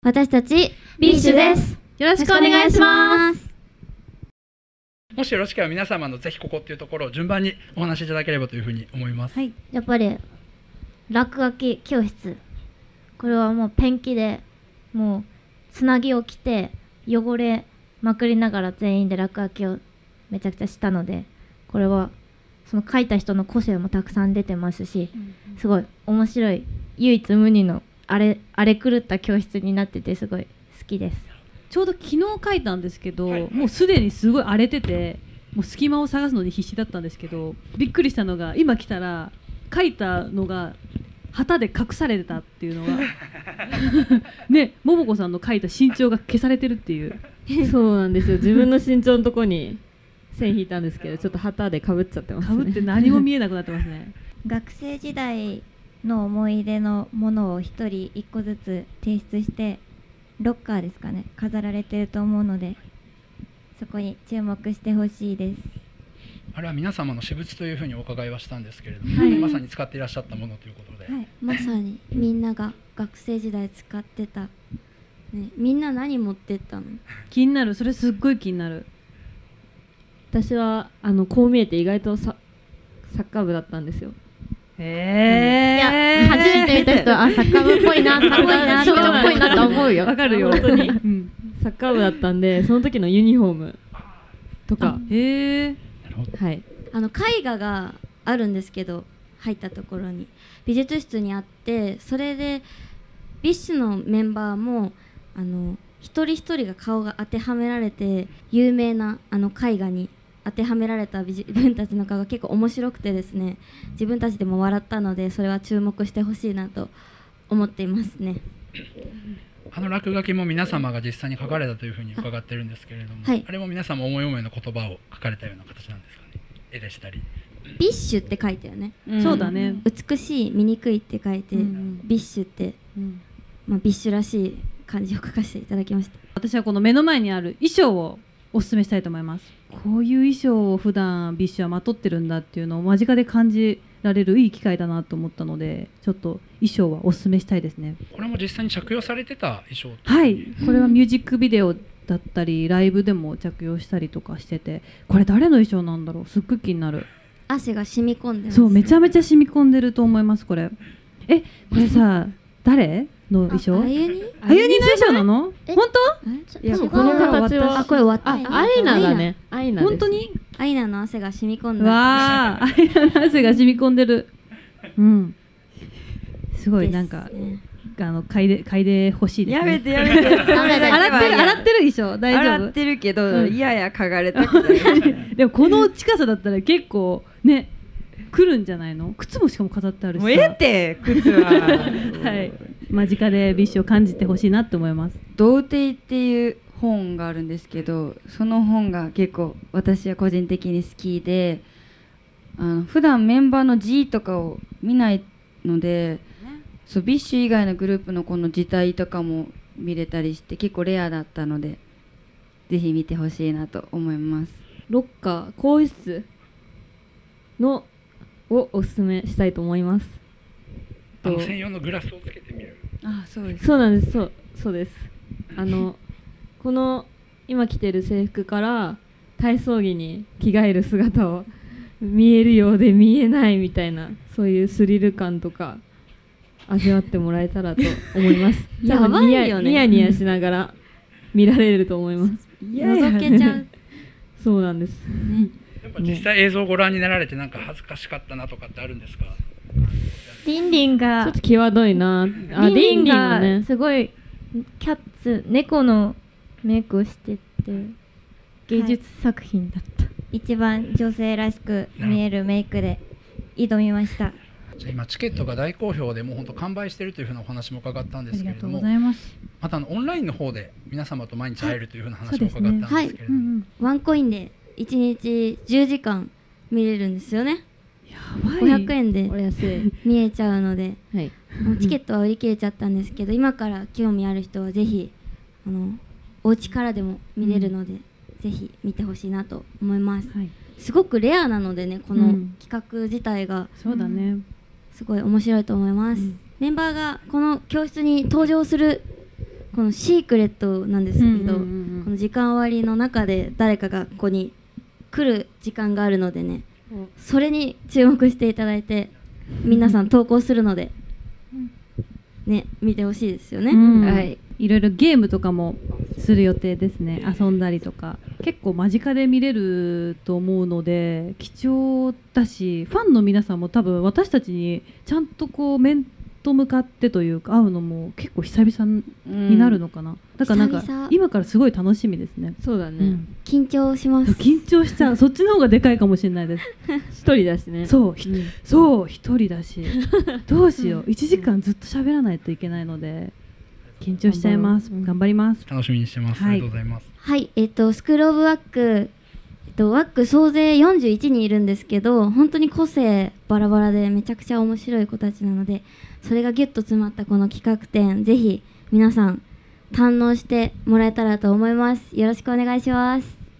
私たちビッシュです。 よろしくお願いします。 もしよろしければ皆様のぜひここっていうところを順番にお話しいただければというふうに思います。 はい、やっぱり落書き教室、これはもうペンキでもうつなぎを着て汚れまくりながら全員で落書きをめちゃくちゃしたので、これはその書いた人の個性もたくさん出てますし、すごい面白い唯一無二の荒れ狂った教室になっててすごい好きです。 ちょうど昨日書いたんですけど、もうすでにすごい荒れてて、もう隙間を探すのに必死だったんですけど、びっくりしたのが今来たら書いたのが旗で隠されてたっていうのがね、桃子さんの書いた身長が消されてるっていう。 そうなんですよ。自分の身長のとこに線引いたんですけど、ちょっと旗でかぶっちゃってますね。 かぶって何も見えなくなってますね。 学生時代の思い出のものを一人一個ずつ提出してロッカーですかね、飾られていると思うので、そこに注目してほしいです。 あれは皆様の私物というふうにお伺いはしたんですけれども、まさに使っていらっしゃったものということで、 まさにみんなが学生時代使ってた、みんな何持ってったの？ 気になる。それすっごい気になる。 私はこう見えて意外とサッカー部だったんですよ。 いや、初めて見た人はサッカー部っぽいな、少女っぽいなと思うよ。 わかるよ、本当に。 サッカー部だったんで、その時のユニフォームとか。 はい。絵画があるんですけど、入ったところに美術室にあって、それでビッシュのメンバーも一人一人が顔が当てはめられて、有名な絵画に当てはめられた自分たちの顔が結構面白くてですね、自分たちでも笑ったので、それは注目してほしいなと思っていますね。 落書きも皆様が実際に書かれたというふうに伺ってるんですけれども、あれも皆様思い思いの言葉を書かれたような形なんですかね。絵でしたり。 ビッシュって書いたよね。 そうだね。 美しい、醜いって書いて、ビッシュって、ビッシュらしい漢字を書かせていただきました。 私はこの目の前にある衣装をおすすめしたいと思います。こういう衣装を普段ビッシュはまとってるんだっていうのを間近で感じられるいい機会だなと思ったので、ちょっと衣装はおすすめしたいですね。 これも実際に着用されてた衣装？ はい、これはミュージックビデオだったりライブでも着用したりとかしてて、これ誰の衣装なんだろう、すっごい気になる。 汗が染み込んでます。 そう、めちゃめちゃ染み込んでると思います。これこれさ、誰の衣装？あゆにの衣装なの？本当？ いや、この形はこれアイナだね。 本当にアイナの汗が染み込んだ。 わあ、アイナの汗が染み込んでる。すごいなんか嗅いでほしいですね。 やめてやめて。 洗ってる衣装大丈夫？ 洗ってるけど、いやや嗅がれたくない。 でもこの近さだったら結構ね来るんじゃないの？靴もしかも飾ってあるしさ。 もうええって靴は。 はい。間近でビッシュを感じてほしいなって思います。 童貞っていう本があるんですけど、その本が結構私は個人的に好きで、普段メンバーの G とかを見ないので、そうビッシュ以外のグループのこの字体とかも見れたりして結構レアだったので、ぜひ見てほしいなと思います。 ロッカー、更衣室のをおすすめしたいと思います。 専用のグラスをつけてみる。 そうです。 そうなんです。そうです。この今着てる制服から体操着に着替える姿を見えるようで見えないみたいな、そういうスリル感とか味わってもらえたらと思います。 やばいよね。 ニヤニヤしながら見られると思います。 覗けちゃう。 そうなんです。 やっぱ実際映像をご覧になられてなんか恥ずかしかったなとかってあるんですか？ リンリンがちょっと際どいな。 リンリンがすごいキャッツ、猫のメイクをしてて芸術作品だった。一番女性らしく見えるメイクで挑みました。 今チケットが大好評でもう本当完売しているというふうなお話も伺ったんですけれども、またオンラインの方で皆様と毎日会えるというふうな話も伺ったんですけれども、 ワンコインで1日10時間見れるんですよね。 やばい。 500円で見えちゃうので、チケットは売り切れちゃったんですけど、今から興味ある人はぜひお家からでも見れるので、ぜひ見てほしいなと思います。すごくレアなのでね、この企画自体がそうだね、 すごい面白いと思います。メンバーがこの教室に登場するこのシークレットなんですけど、この時間割の中で誰かがここに来る時間があるのでね、それに注目していただいて、皆さん投稿するので、ね、見てほしいですよね。 はい。いろいろゲームとかもする予定ですね。遊んだりとか結構間近で見れると思うので貴重だし、ファンの皆さんも多分私たちにちゃんとこう面と向かってというか会うのも結構久々になるのかな。だからなんか今からすごい楽しみですね。 そうだね、 緊張します。 緊張しちゃう。そっちの方がでかいかもしれないです。 一人だしね。 そう、そう一人だしどうしよう、1時間ずっと喋らないといけないので緊張しちゃいます。頑張ります。 楽しみにしてます。ありがとうございます。 はい、スクールオブワック、ワック総勢41人いるんですけど、本当に個性バラバラでめちゃくちゃ面白い子たちなので、それがギュッと詰まったこの企画展、ぜひ皆さん堪能してもらえたらと思います。よろしくお願いします。